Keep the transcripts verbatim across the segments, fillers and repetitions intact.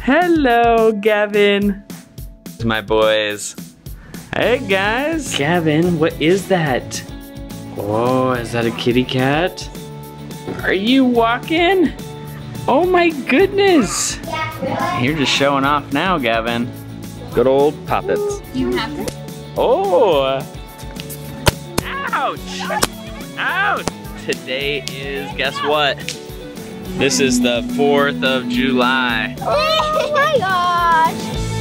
Hello, Gavin. My boys. Hey, guys. Gavin, what is that? Oh, is that a kitty cat? Are you walking? Oh my goodness. You're just showing off now, Gavin. Good old puppets. You have to. Oh. Ouch. Ouch. Today is, guess what? This is the fourth of July. Oh my gosh.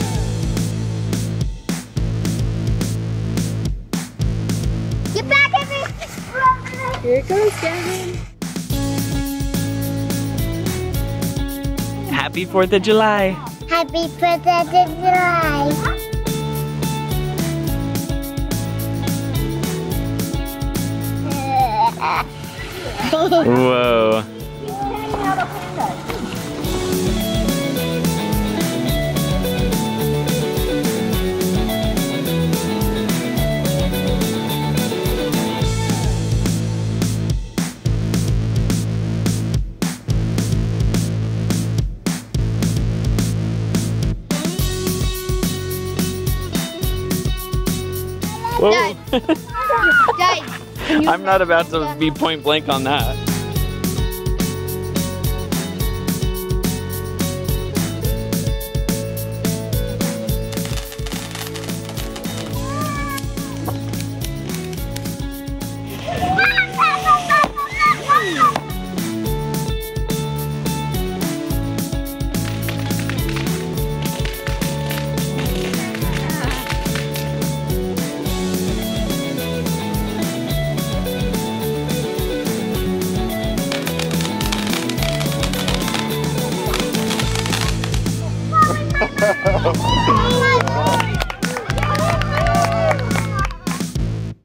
Get back at me. Here it goes, Gavin. Happy fourth of July. Happy fourth of July. Whoa. Whoa. Dad, I'm not about to be point blank on that.